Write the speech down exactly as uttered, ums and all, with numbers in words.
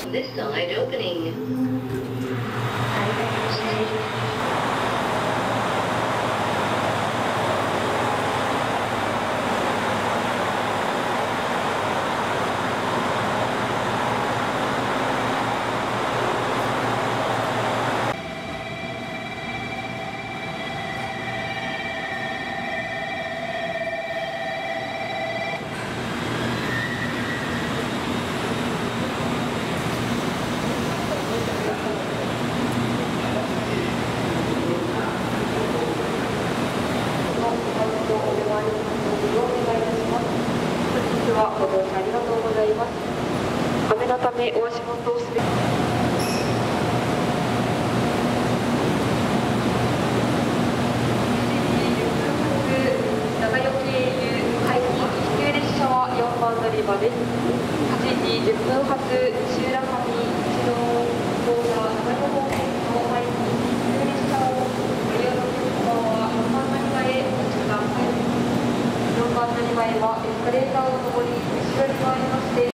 This side opening. ご乗車ありがとうございます。雨のためお足元をすべ長与経由海浜特急列車はよんばん乗り場です。はちじじゅっぷん発修羅上一度高座長与方面の海浜特急列車をご利用のお客様はよんばん乗り場へお越しください。よんばん乗り場へはエスカレーターを上り後ろに回りまして